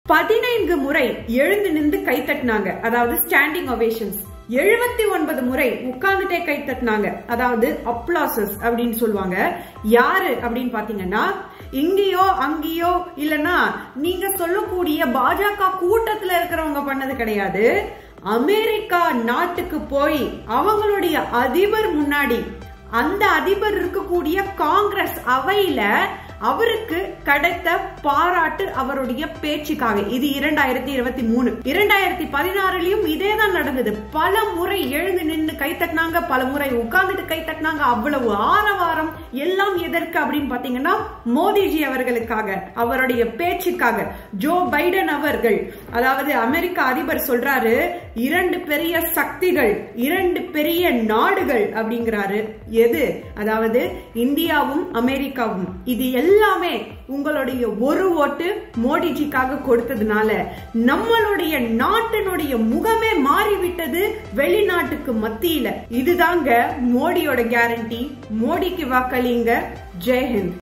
14 முறை எழுந்து நின்று கை தட்டினாங்க, அதாவது ஸ்டாண்டிங் ஒவேஷன்ஸ். 79 முறை உட்கார்ந்துட்டே கை தட்டினாங்க, அதாவது அப்ளாசஸ் அப்படின்னு சொல்லுவாங்க. யாரு அப்படின்னு பாத்தீங்கன்னா, இங்கேயோ அங்கேயோ இல்லனா நீங்க சொல்லக்கூடிய பாஜக கூட்டத்துல இருக்கிறவங்க பண்ணது கிடையாது. அமெரிக்கா நாட்டுக்கு போய் அவங்களுடைய அதிபர் முன்னாடி, அந்த அதிபர் இருக்கக்கூடிய காங்கிரஸ் அவையில அவருக்கு கிடைத்த பாராட்டு அவருடைய பேச்சுக்காக. இது 2023. 2016லயும் இதேதான் நடந்தது. பல முறை எழுந்து நின்று கை தட்டினாங்க, பல முறை உட்கார்ந்துட்டு கை தட்டினாங்க. அவ்வளவு ஆரவாரம் எல்லாம் எதற்கு அப்படின்னு பாத்தீங்கன்னா, மோடிஜி அவர்களுக்காக, அவருடைய பேச்சுக்காக. ஜோ பைடன் அவர்கள், அதாவது அமெரிக்க அதிபர் சொல்றாரு, 2 பெரிய சக்திகள், 2 பெரிய நாடுகள் அப்படிங்கிறாரு. எது? அதாவது இந்தியாவும் அமெரிக்காவும். இது எல்லாமே உங்களுடைய ஒரு ஓட்டு மோடிஜிக்காக கொடுத்ததுனால நம்மளுடைய நாட்டினுடைய முகமே மாறிவிட்டது வெளிநாட்டுக்கு மத்தியில. இதுதாங்க மோடியோட கேரண்டி. மோடிக்கு வாக்களிங்க. ஜெய் ஹிந்த்.